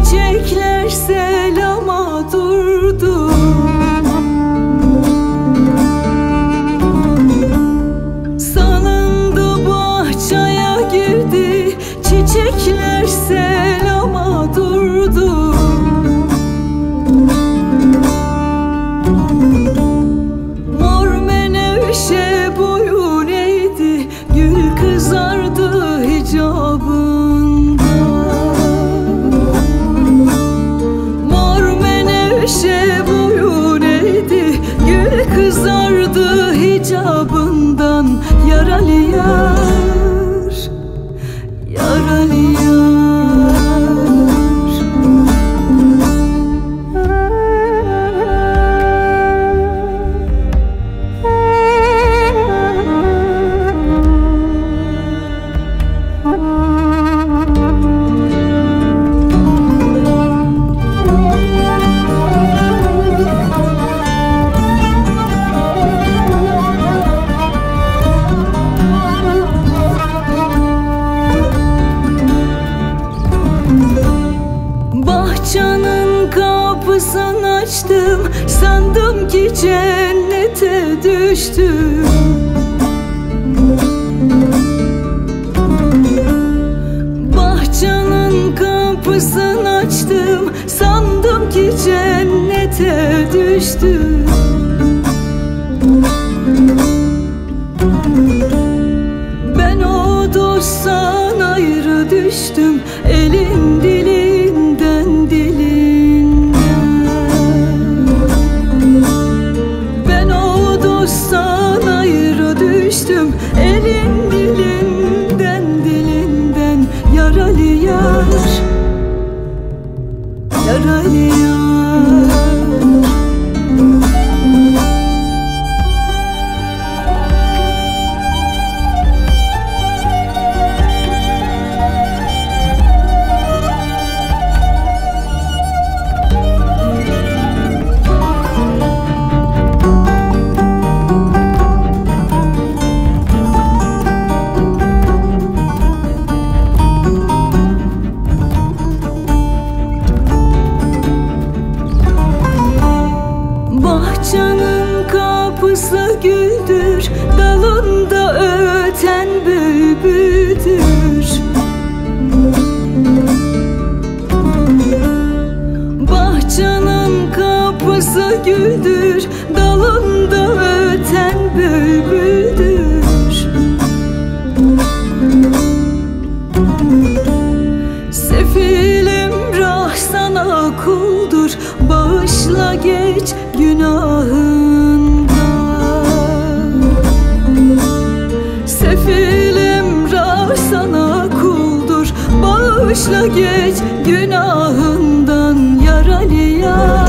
çiçekler selama durdu. Salındı bahçeye girdi, çiçekler selama durdu. Mor menevşe boyun eğdi, gül kızardı hicabında. Mor menevşe boyun eğdi, gül kızardı hicabından. Yaralı yar, yaralı yar. Bahçenin kapısını açtım, sandım ki cennete düştüm. Bahçenin kapısını açtım, sandım ki cennete düştüm. Ben o dosttan ayrı düştüm, elin dilinden dilinden. Ben o dosttan ayrı düştüm, elin dilinden dilinden. Yaralı yar, yaralı yar. Bahçenin kapısı güldür, dalında öten bülbüldür. Bahçenin kapısı güldür, dalında öten bülbüldür. Sefilim rah sana kuldur, bağışla geç günahından. Sefilim rah sana kuldur, bağışla geç günahından. Yaralı yar,